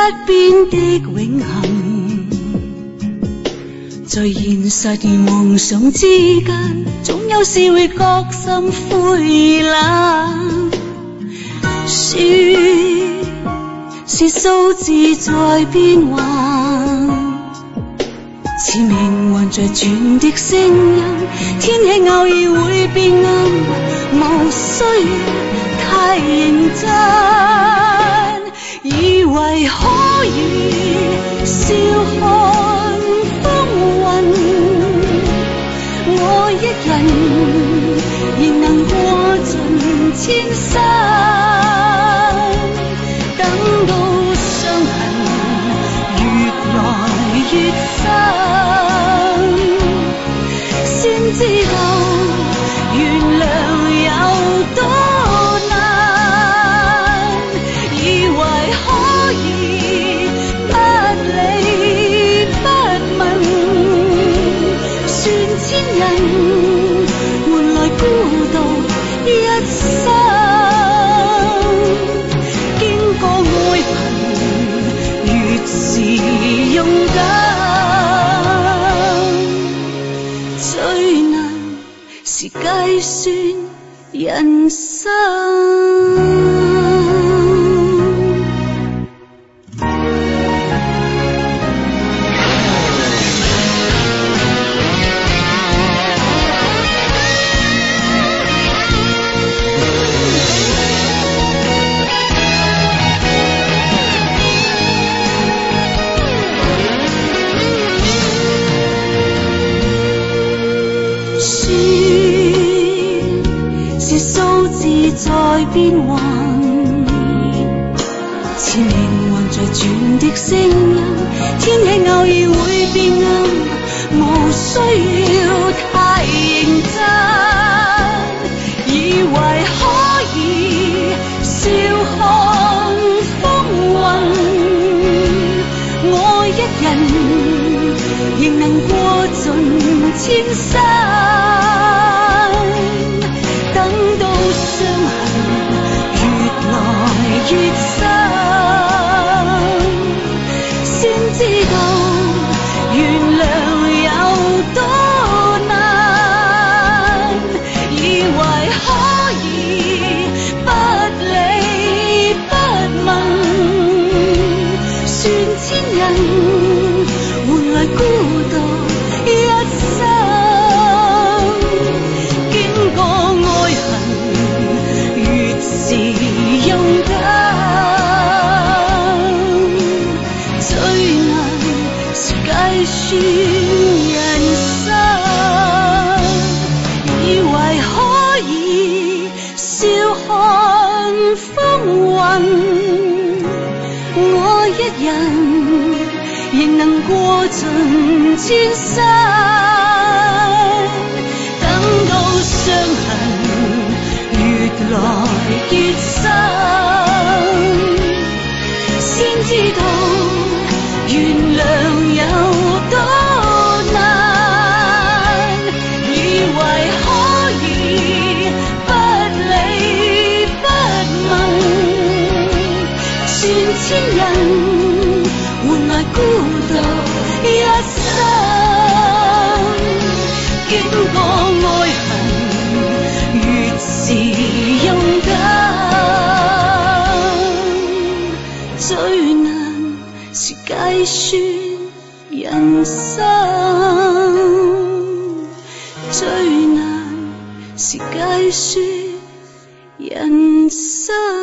變的永恆，在現實與夢想之間，總有時會覺心灰冷。說是數字在變幻，似命運在轉的聲音，天氣偶爾會變暗，無需太認真，以為可以笑看風雲，我一人仍能過盡千山。等到傷痕越來越深，先知道原諒有多難，以為可以不理不問，算千人換來孤獨一生。勇敢最難是計算人生。在變幻，似命運在轉的聲音，天氣偶爾會變暗，無需要太認真，以為可以笑看風雲，我一人仍能過盡千山。等到傷痕越來越深，先知道原諒有多難，以為可以不理不問，算千人換來孤獨一生。是勇敢，最難是計算人生，以為可以笑看風雲，我一人仍能過盡千山。等到傷痕越來越深，先知道原諒有多難，以為可以不理不問，算千人換來孤獨一生，經過愛恨越是勇敢，最難是計算人生，最難是計算人生。